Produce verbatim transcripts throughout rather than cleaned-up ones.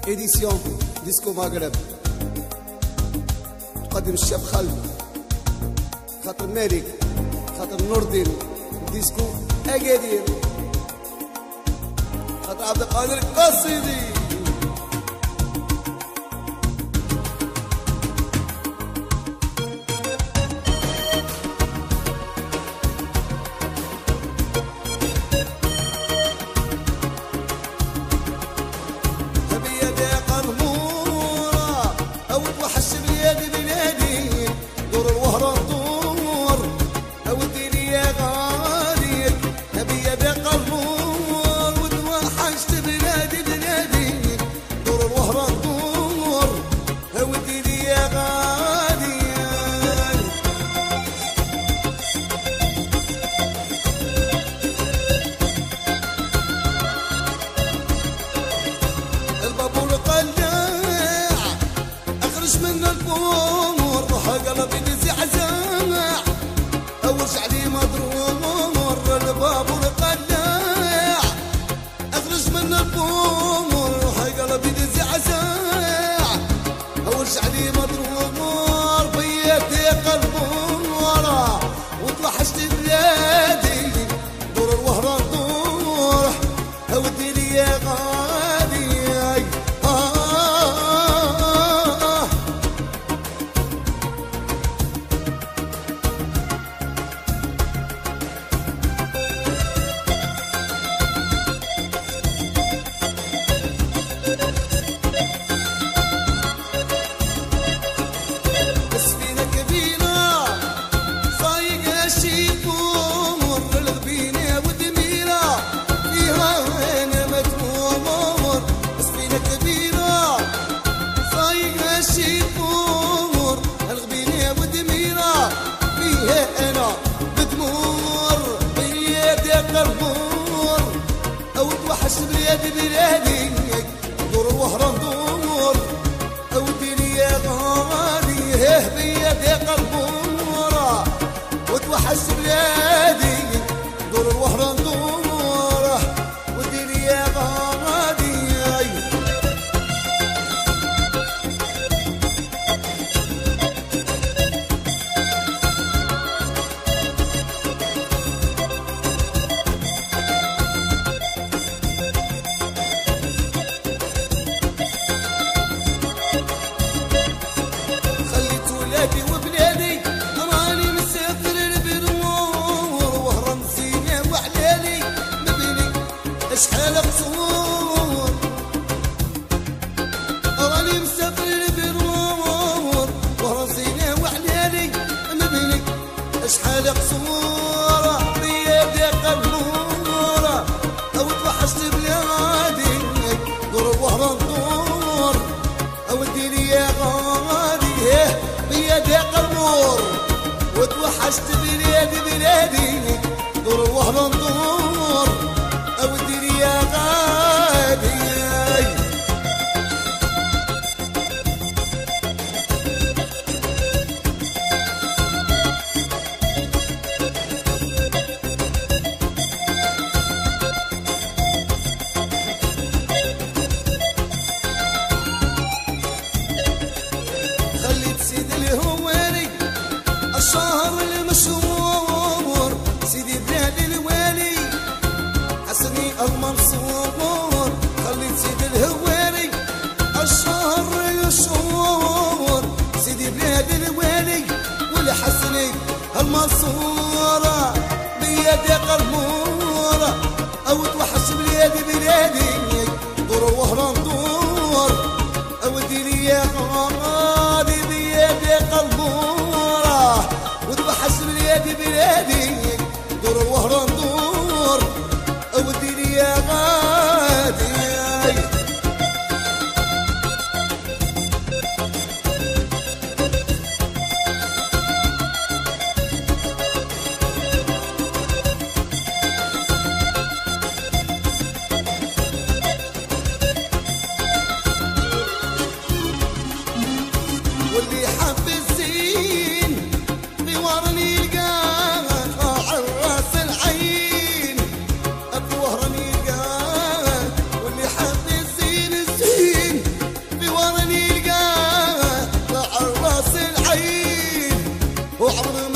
إديسيون ديسكو مغرب. تقدم الشاب خلف خاطر مالك خاطر نور الدين ديسكو أكادير خاطر عبد القادر القصيدي.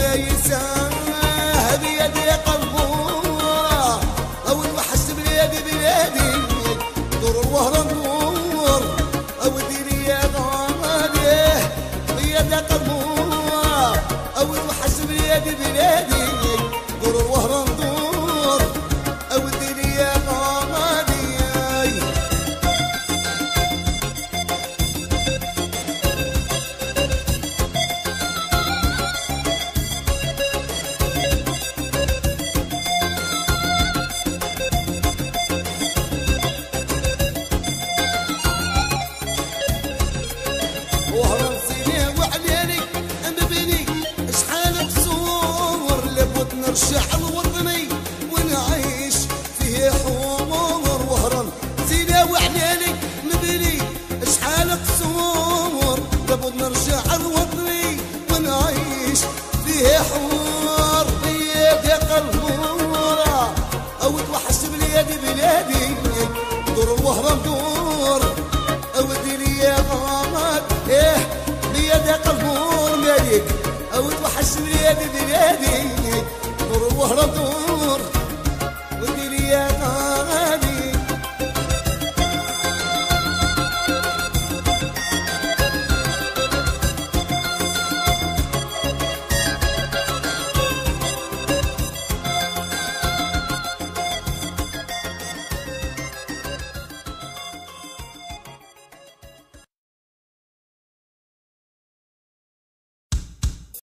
يساه بيدي قلبورة او الوحش بلادي بلادي دور الوهرة ندور او ديري يا غادي بيدي قلبورة او الوحش بلادي بلادي دور الوهرة ندور او ديري يا غادي نرجع لوطني ونعيش فيه حمر وهران زينة وعليلي مبني شحال قصور لابد نرجع لوطني ونعيش فيه حمر بيدي قلبورة او توحش بلادي بلادي دور الوهران دور او ديري يا غامض ايه بيدي قلبور مالك او توحش بلادي بلادي دور الوهرة دور